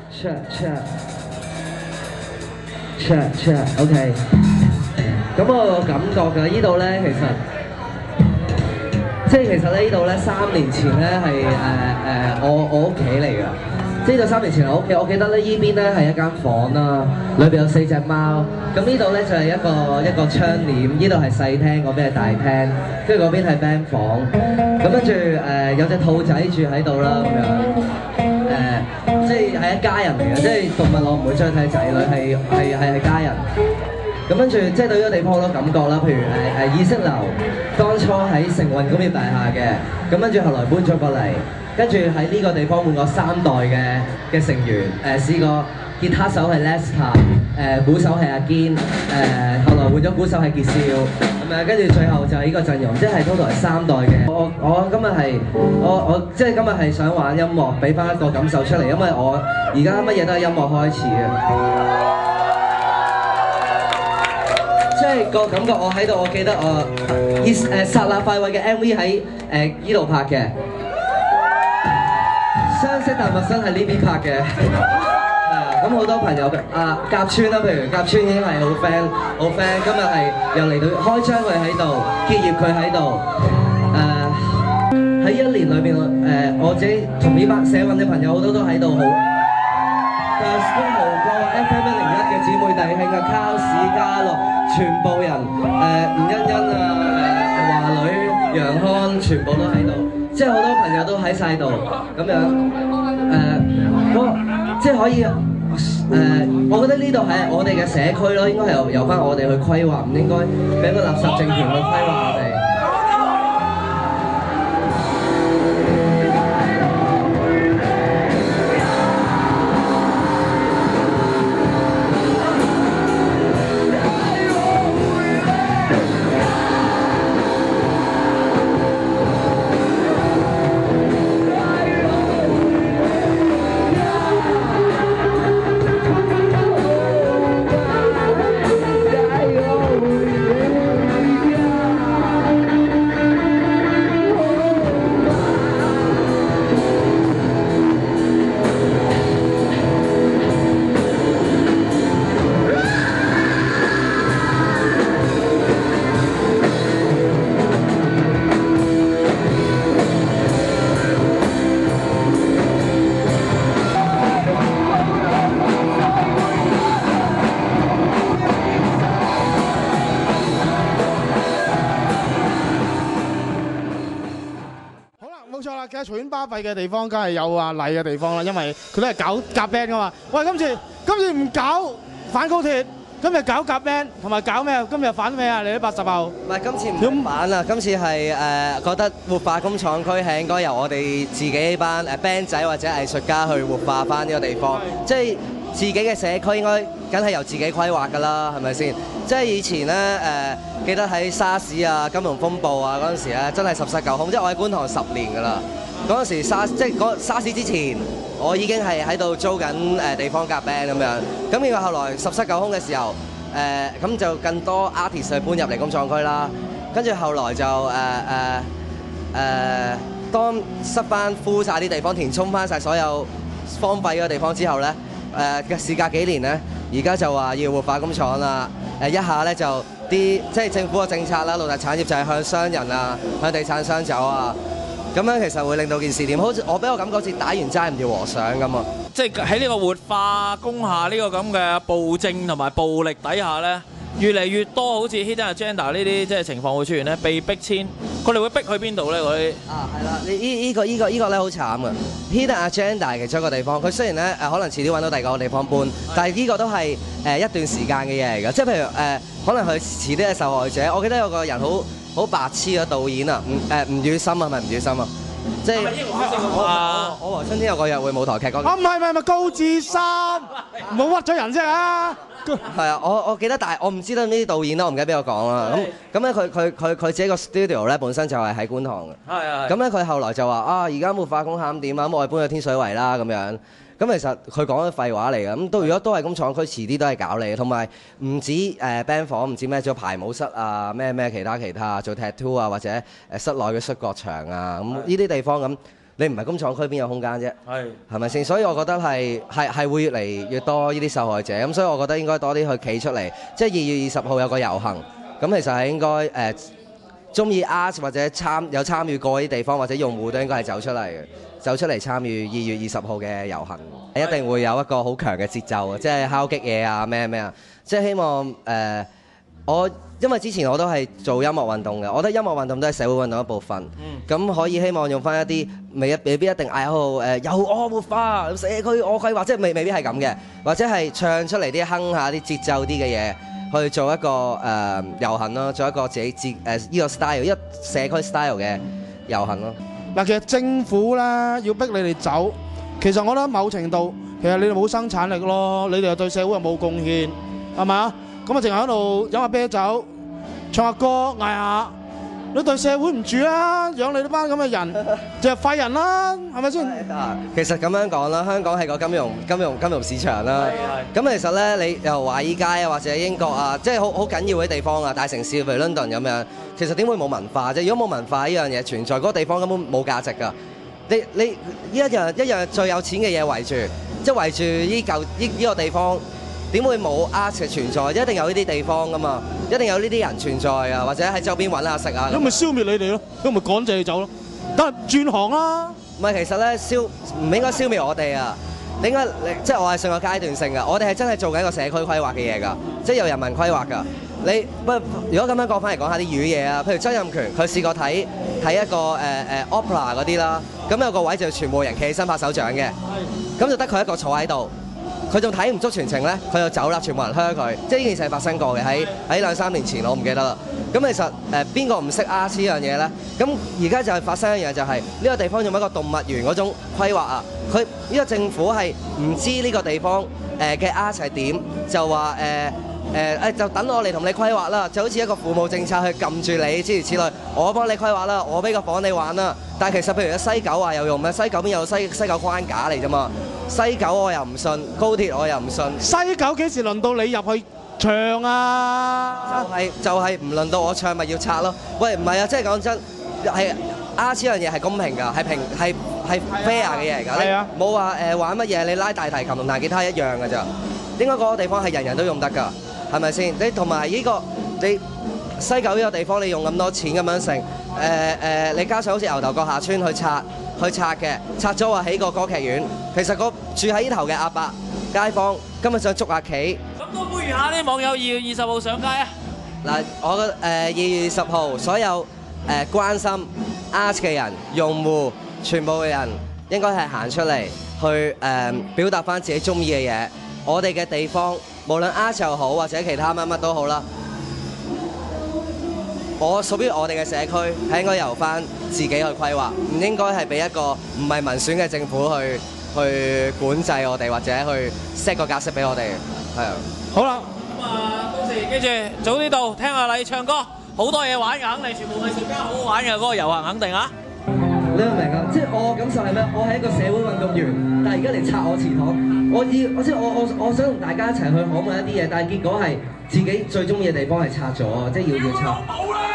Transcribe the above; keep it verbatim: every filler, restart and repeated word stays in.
check check check check OK。咁我有感覺㗎，呢度咧其實即係其實咧呢度咧三年前咧係誒誒我我屋企嚟㗎。即係呢度三年前我屋企，我記得咧依邊咧係一間房啦，裏邊有四隻貓。咁呢度咧就係一個一個窗簾，呢度係細廳，嗰邊係大廳，跟住嗰邊係 band 房。咁跟住誒有隻兔仔住喺度啦，咁樣誒，即係係一家人嚟嘅，即係動物我唔會將佢睇仔女，係係係係家人。咁跟住即係對呢個地方好多感覺啦，譬如誒誒意式樓，當初喺成運工業大廈嘅，咁跟住後來搬咗過嚟。跟住喺呢個地方換過三代嘅嘅成員，誒、呃、試過吉他手係 Lester， 誒、呃、鼓手係阿堅，誒、呃、後來換咗鼓手係傑少，咁樣跟住最後就係呢個陣容，即係 total 係三代嘅。我我今日係我我即係今日係想玩音樂，俾翻一個感受出嚟，因為我而家乜嘢都係音樂開始嘅，即係個感覺我喺度，我記得我誒剎那快慰嘅 M V 喺誒依度拍嘅。相識但陌生係呢邊拍嘅，係啊，咁好多朋友啊，甲川啦，譬如甲川已經係好 friend，好 friend， 今日係又嚟到開張佢喺度，結業佢喺度，誒喺一年裏邊誒我自己同呢班社運嘅朋友好多都喺度好，誒都豪過 F M 一零一嘅姊妹弟兄啊，卡士嘉樂，全部人誒吳欣欣啊，誒華女楊康，全部都喺度。即係好多朋友都喺晒度咁樣，誒、呃，我即係可以誒、呃，我覺得呢度係我哋嘅社區咯，應該係由由翻我哋去規劃，唔應該俾個垃圾政權去規劃我哋。 嘈喧巴閉嘅地方，梗係有阿麗嘅地方啦，因為佢都係搞夾 band 噶嘛。喂，今次今次唔搞反高鐵，今日搞夾 band，同埋搞咩啊？今日反咩啊？你啲八十後？ 唔係今次唔反啦，今次係誒、呃、覺得活化工廠區係應該由我哋自己班誒 band 仔或者藝術家去活化翻呢個地方，即係自己嘅社區應該梗係由自己規劃㗎啦，係咪先？即係以前咧誒、呃，記得喺沙士啊、金融風暴啊嗰陣時咧，真係十室九空，即係我喺觀塘十年㗎啦。嗰陣時沙即係嗰沙士之前，我已經係喺度租緊誒地方夾 band 咁樣。咁然後後來十室九空嘅時候，誒咁就更多 artist 去搬入嚟工廠區啦。跟住後來就誒誒誒，當塞翻 full 曬啲地方，填充翻曬所有荒廢嘅地方之後咧，誒嘅事隔幾年咧，而家就話要活化工廠啦。誒一下咧就啲即係政府嘅政策啦，老大產業就係向商人啊、向地產商走啊。咁樣其實會令到件事點？好似我俾我感覺好似打完齋唔要和尚咁啊！ 即係喺呢個活化工廈呢個咁嘅暴政同埋暴力底下咧，越嚟越多好似 Hidden Agenda 呢啲即係情況會出現咧，被逼遷。佢哋會逼去邊度咧？嗰啲啊係啦，你依依個依個依個咧好慘嘅 Hidden Agenda 其中一個地方，佢雖然咧誒可能遲啲揾到第二個地方搬，但係呢個都係誒一段時間嘅嘢嚟㗎。即係譬如誒，可能佢遲啲係受害者。我記得有個人好好白痴嘅導演啊，吳誒吳宇森係咪吳宇森啊？即係我我和春天有個約會舞台劇嗰個。 啊唔係唔係唔係高志森，唔好屈咗人啫啊！ 係啊，我我記得，但係我唔知道呢啲導演啦，我唔記得邊個講啦。咁咁咧，佢佢佢佢自己個 studio 咧本身就係喺觀塘嘅。係係。咁咧，佢後來就話啊，而家活化工廈咁點啊？咁我哋搬去天水圍啦咁樣。咁其實佢講嘅廢話嚟嘅。咁都如果都係工廠區，遲啲都係搞你。同埋唔止誒 band 房，唔知咩，仲有排舞室啊，咩咩其他其他，做 tattoo 啊，或者誒室內嘅摔角場啊，咁呢啲地方咁你唔係工廠區邊有空間啫？ 係係咪先？所以我覺得係係係會越嚟越多呢啲受害者，咁所以我覺得應該多啲去企出嚟。即係二月二十號有個遊行，咁其實係應該誒中意 art 或者參有參與過啲地方或者用戶都應該係走出嚟嘅，走出嚟參與二月二十號嘅遊行，一定會有一個好強嘅節奏，即係敲擊嘢啊咩咩啊，即係希望誒、呃、我。因為之前我都係做音樂運動嘅，我覺得音樂運動都係社會運動一部分。咁、嗯、可以希望用翻一啲未未必一定嗌好誒由我活化社區我規劃，即係未未必係咁嘅，或者係唱出嚟啲哼下啲節奏啲嘅嘢，去做一個誒、呃、遊行咯，做一個自己自誒依個 style，一個社區 style 嘅遊行咯。 嗱，其實政府咧要逼你哋走，其實我覺得某程度其實你哋冇生產力咯，你哋又對社會又冇貢獻，係咪啊？咁啊，淨係喺度飲下啤酒。唱下歌嗌下，你對社會唔住啦，養你呢班咁嘅人就係廢人啦，係咪先？ 其實咁樣講啦，香港係個金融金融金融市場啦。咁其實咧，你由華爾街啊，或者英國啊，即係好好緊要嘅地方啊，大城市譬如 London 咁樣，其實點會冇文化啫？如果冇文化呢樣嘢存在，嗰個地方根本冇價值㗎。你你一樣一樣最有錢嘅嘢圍住，即係圍住呢嚿呢呢個地方。點會冇 art 嘅存在？一定有呢啲地方噶嘛，一定有呢啲人存在啊，或者喺周邊揾下食啊。 咁咪消滅你哋咯，咁咪趕住你走咯。得轉行啦。 唔係，其實咧消唔應該消滅我哋啊，應該即係我係上個階段性㗎。我哋係真係做緊一個社區規劃嘅嘢㗎，即係有人民規劃㗎。你不如果咁樣講翻嚟講下啲魚嘢啊，譬如曾蔭權佢試過睇睇一個誒誒、呃、opera 嗰啲啦，咁有個位就全部人企起身拍手掌嘅，咁就得佢一個坐喺度。佢仲睇唔足全程咧，佢就走啦，全部人噓佢，即係呢件事係發生過嘅，喺喺兩三年前我唔記得啦。咁其實誒邊個唔識 art 呢樣嘢咧？咁而家就係發生一樣就係、是、呢、這個地方用一個動物園嗰種規劃啊，佢呢個政府係唔知呢個地方誒嘅 art 係點，就話誒誒誒就等我嚟同你規劃啦，就好似一個父母政策去撳住你諸如此類，我幫你規劃啦，我俾個房你玩啦。但係其實譬如喺西九話有用咩？西九邊有西西九框架嚟啫嘛。西九我又唔信，高鐵我又唔信。西九幾時輪到你入去唱啊？ 就係、是、就係、是、唔輪到我唱，咪要拆咯。喂，唔係啊，即係講真，係 art 呢樣嘢係公平㗎，係平係係 fair 嘅嘢嚟㗎。係啊，冇話誒玩乜嘢，你拉大提琴同彈吉他一樣㗎咋。應該嗰個地方係人人都用得㗎，係咪先？你同埋呢個你西九呢個地方，你用咁多錢咁樣成誒誒，你加上好似牛頭角下村去拆。去拆嘅，拆咗話起個歌劇院。其實個住喺呢頭嘅阿伯街坊今日想捉下棋， 咁都呼籲下啲網友二月二十號上街啊！ 嗱，我覺得誒二月二十號所有誒、呃、關心 art 嘅人、用戶，全部嘅人應該係行出嚟去誒、呃、表達翻自己中意嘅嘢。我哋嘅地方，無論 art 又好或者其他乜乜都好啦。我屬於我哋嘅社區係應該由翻自己去規劃，唔應該係俾一個唔係民選嘅政府去去管制我哋，或者去 set 個格式俾我哋。係啊， 好啦， 咁啊，到時記住早啲到，聽下你唱歌，好多嘢玩嘅，肯定全部藝術家好好玩嘅嗰個遊行，肯定啊！ 你明唔明啊？即係我感受係咩？我係一個社會運動員，但係而家嚟拆我祠堂，我要我即係我我我想同大家一齊去捍衞一啲嘢，但係結果係自己最中意嘅地方係拆咗，即係要要拆。